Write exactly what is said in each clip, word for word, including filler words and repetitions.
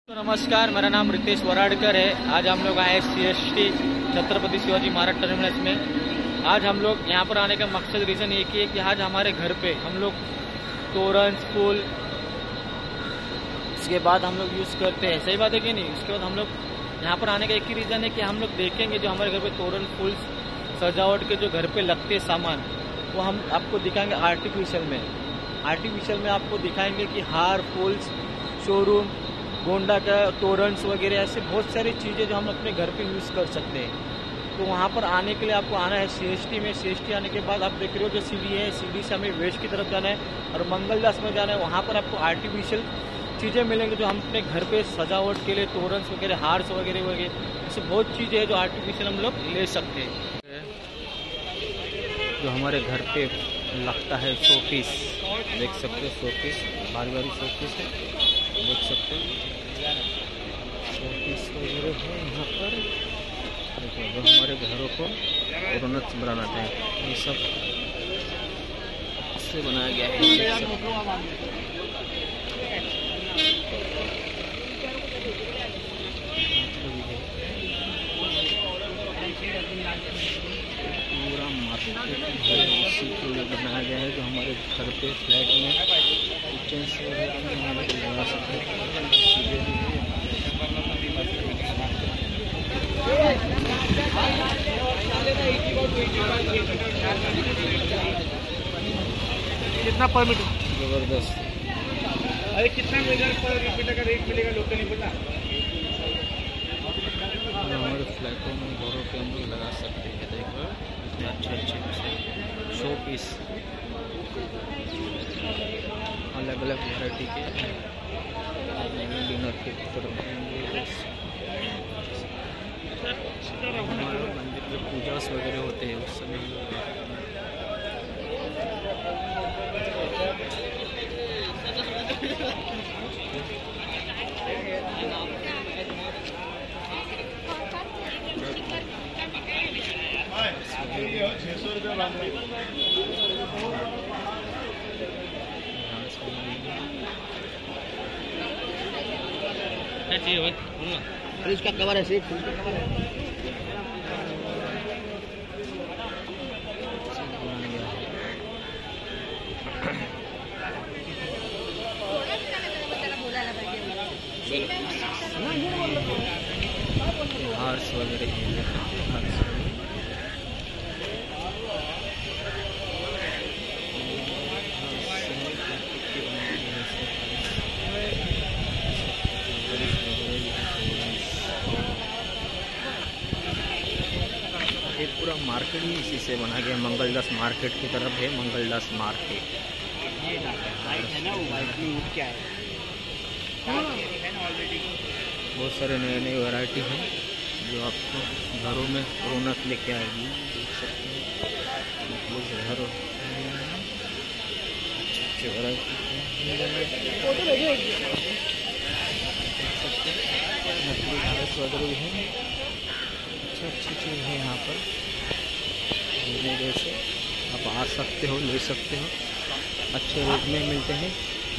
तो नमस्कार, मेरा नाम रितेश वराडकर है। आज हम लोग आए C S T Chhatrapati Shivaji Maharaj terminus में। आज हम लोग यहाँ पर आने का मकसद रीज़न एक ही है कि आज हमारे घर पे हम लोग तोरण फूल इसके बाद हम लोग यूज़ करते हैं। सही बात है कि नहीं? उसके बाद हम लोग यहाँ पर आने का एक ही रीज़न है कि हम लोग देखेंगे जो हमारे घर पे तोरण फूल सजावट के जो घर पे लगते हैं सामान, वो हम आपको दिखाएंगे आर्टिफिशियल में। आर्टिफिशियल में आपको दिखाएंगे कि हार, फूल्स, शोरूम, गोंडा का तोरणस वगैरह, ऐसे बहुत सारी चीज़ें जो हम अपने घर पे यूज़ कर सकते हैं। तो वहाँ पर आने के लिए आपको आना है सी एस टी में। सी एस टी आने के बाद आप देख रहे हो जो सीढ़ी है, सीढ़ी से हमें वेस्ट की तरफ जाना है और मंगलदास में जाना है। वहाँ पर आपको आर्टिफिशियल चीज़ें मिलेंगी जो हम अपने घर पे सजावट के लिए तोरणस वगैरह, हार्स वगैरह वगैरह, ऐसे बहुत चीज़ें हैं जो आर्टिफिशियल हम लोग ले सकते हैं। जो हमारे घर पे लगता है शो पीस, देख सकते हो शो पीस, बारी बारी शो पीस है, देख सकते हो शो पीस वगैरह है यहाँ पर। देखो जो हमारे घरों को रौनक बनाते हैं, ये सब से बनाया गया है। पूरा मार्केट इसी के लिए बनाया गया है जो हमारे घर पे फ्लैट में किचन से लगा सकते हैं। कितना पर मीटर? जबरदस्त। अरे कितना मीटर पर मीटर का रेट मिलेगा लोग नहीं पता। हमारे फ्लैटों में, घरों के अंदर लगा सकते हैं। देखो इतने अच्छे अच्छे शो पीस, अलग अलग वैरायटी के डिनर के तरफ हमारे मंदिर में पूजा वगैरह होते हैं उस समय। छः सौ रुपये क्या चाहिए भाई? फ्रिज का कवर है, सिर्फ फ्रिज का कवर है। हार्स वगैरह हार्स ये पूरा मार्केट ही इसी से बना गया। मंगलदास मार्केट की तरफ है, मंगलदास मार्केट। बहुत सारे नए नए वैरायटी हैं जो आपको घरों में रौनक लेके आएगी। देख सकते हैं घरों अच्छे वैरायटी वगैरह भी है। अच्छा अच्छी चीज़ है यहाँ पर लेने जैसे। आप आ सकते हो, ले सकते हो, अच्छे रेट में मिलते हैं।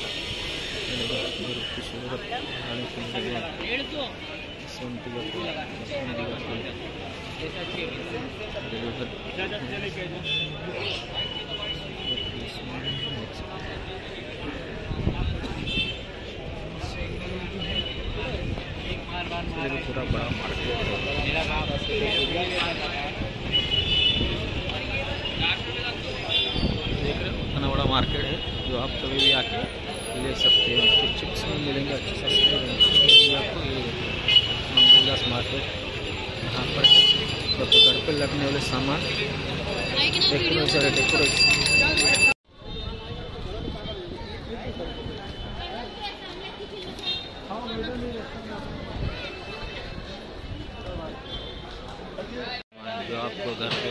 पूरा बड़ा मार्केट देख रहे हो, इतना बड़ा मार्केट है जो आप कभी भी आके ले सकते हैं। कुछ चिप्स में मिलेंगे अच्छे सस्ते रहेंगे आपको। ये मंगलदास मार्केट यहाँ पर सब घर पर लगने वाले सामान, डेकोरेशन डेकोरेशन जो आपको घर पे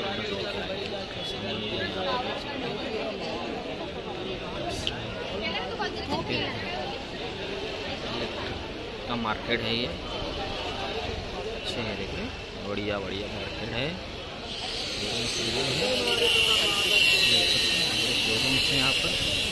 का मार्केट है। ये अच्छे है, देखिए बढ़िया बढ़िया मार्केट है। शोरूम है यहाँ पर।